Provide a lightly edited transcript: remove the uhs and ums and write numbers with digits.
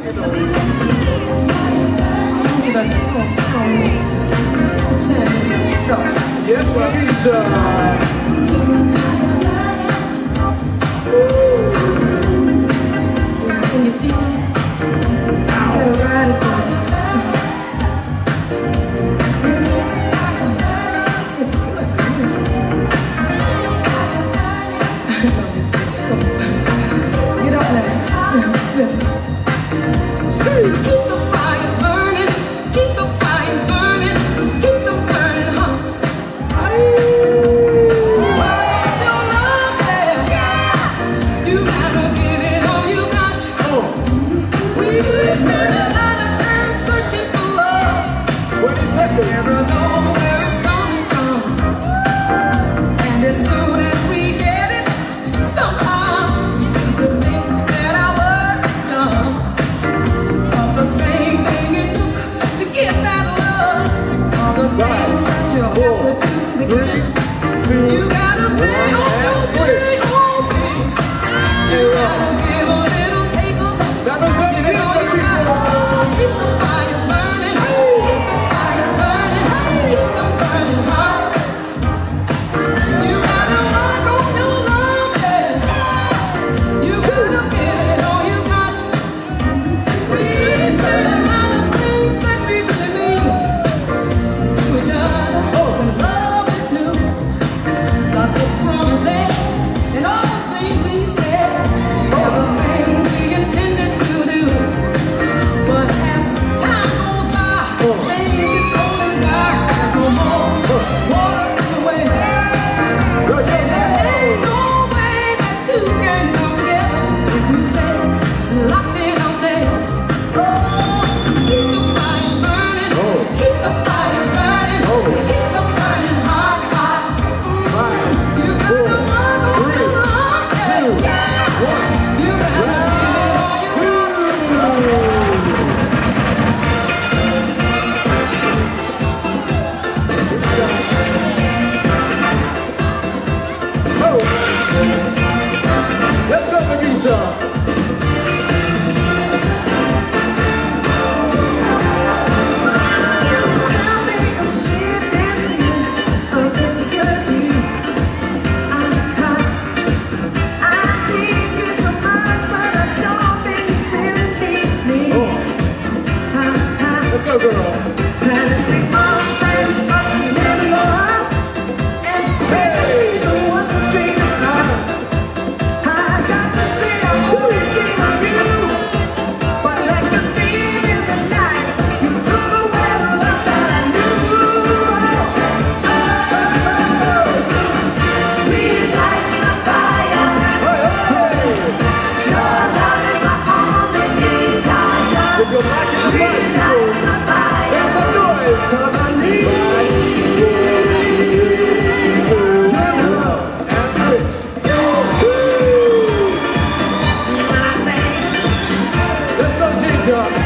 Yes, Felicia. Can you feel it? Gotta ride it, baby. It's good to me. Get up now. Listen. Keep the fires burning. Keep the fires burning. Keep them burning hot. You gotta give it all you got. We spend a lot of time searching for love. 20 seconds. Never know where it's coming from. And as soon as we get it, somehow we seem to think that our work is done. But the same thing it took to get that love, all the things that you have to do to get it. You gotta stay on your feet, oh baby. You gotta give a little, take a little. Give it all you got. Keep the fire burning. Keep the fire burning. Keep them burning hot. You gotta work on your love, yeah. You gotta give it all you got. We say a lot of things that we really mean to each other. When love is new, lots of promises and all the things we said, all the things we intended to do. But as time goes by, things get cold and dark. There's no more water in the way. And there ain't no way that two can come together if we stay locked in ourselves. Keep the fire burning. Keep the fire burning. Keep them burning hot, hot. You gotta work on your love, yeah. You gotta give it all you got. Let's go, Felicia. Let's go, girl. If you're liking the fire, make some noise. 'Cause I need to and switch. Let's go, Jacob.